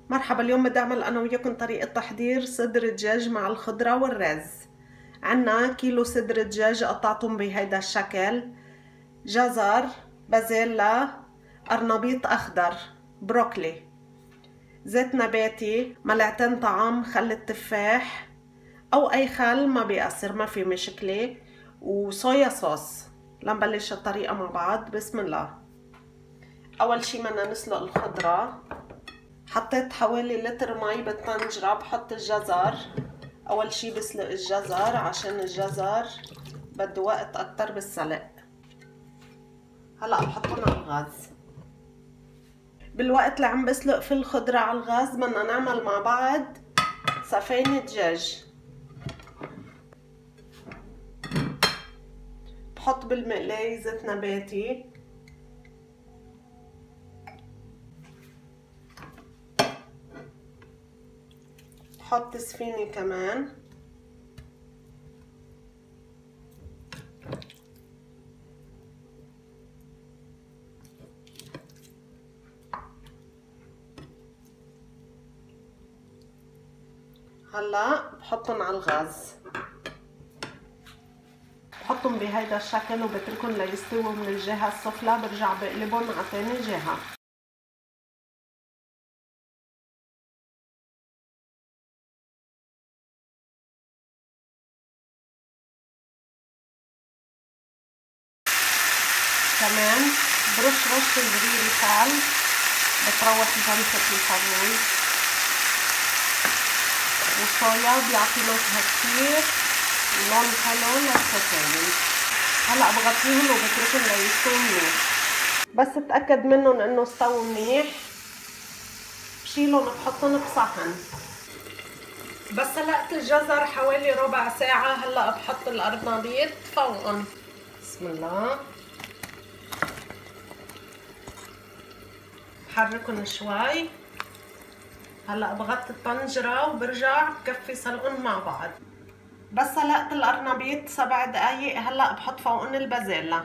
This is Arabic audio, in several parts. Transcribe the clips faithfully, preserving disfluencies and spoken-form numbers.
مرحبا، اليوم بدي اعمل انا وياكم طريقة تحضير صدر الدجاج مع الخضرة والرز. عنا كيلو صدر دجاج قطعتهم بهيدا الشكل، جزر، بازيلا، قرنبيط اخضر، بروكلي، زيت نباتي، ملعقتين طعام خل التفاح او اي خل ما بيأثر، ما في مشكلة، وصويا صوص. لنبلش الطريقة مع بعض. بسم الله. اول شي بدنا نسلق الخضرة. حطيت حوالي لتر مي بالطنجرة. بحط الجزر. اول شي بسلق الجزر عشان الجزر بده وقت اكتر بالسلق. هلا بحطهم على الغاز. بالوقت اللي عم بسلق في الخضرة على الغاز بدنا نعمل مع بعض صفين دجاج. بحط بالمقلاية زيت نباتي، بحط سفينة كمان، هلا بحطهم على الغاز. بحطهم بهيدا الشكل وبتركهم ليستووا من الجهة السفلى. برجع بقلبهم على تاني جهة. كمان برش رش صغير خل بتروح جنسة الفرن، والصويا بيعطي نكهة كتير ولون حلو للسوسيس. هلا بغطيهم وبتركهم ليستووا منيح. بس اتأكد منهم انه استووا منيح بشيلهم بحطهم بصحن. بس سلقت الجزر حوالي ربع ساعة. هلا بحط القرنبيط فوقهم. بسم الله. بحركهم شوي. هلا بغطي الطنجرة وبرجع بكفي سلقهم مع بعض. بس سلقت القرنبيط سبع دقايق. هلا بحط فوقهم البازيلا.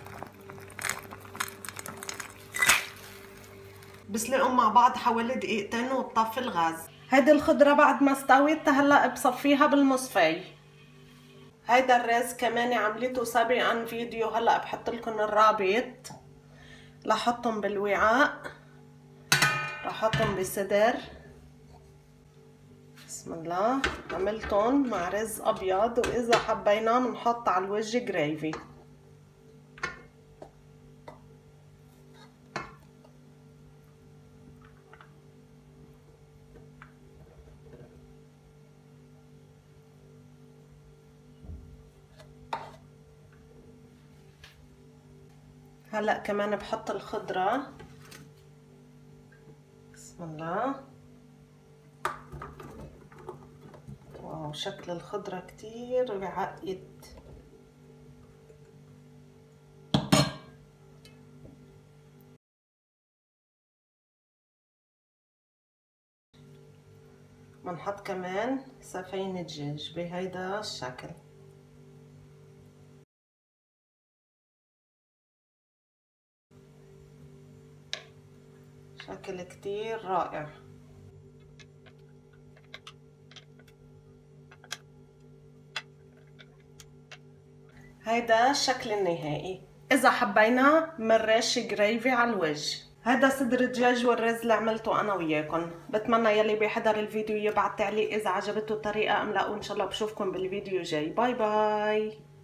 بسلقهم مع بعض حوالي دقيقتين وبطفي الغاز. هيدي الخضرة بعد ما استوت هلا بصفيها بالمصفاية. هيدا الرز كمان عملته سابقا فيديو، هلا بحط لكم الرابط. لحطهم بالوعاء. لحطهم بصدر. بسم الله. عملتهم مع رز ابيض، واذا حبينا بنحط على الوجه جريفي. هلا كمان بحط الخضرة. بسم الله. واو، شكل الخضرة كتير بعقد. بنحط كمان صفين دجاج بهيدا الشكل. شكل كتير رائع. هيدا الشكل النهائي. اذا حبينا بنرش جريفي على الوجه. هذا صدر الدجاج والرز اللي عملته انا وياكم. بتمنى يلي بيحضر الفيديو يبعت تعليق اذا عجبته الطريقه ام لا، وان شاء الله بشوفكم بالفيديو جاي. باي باي.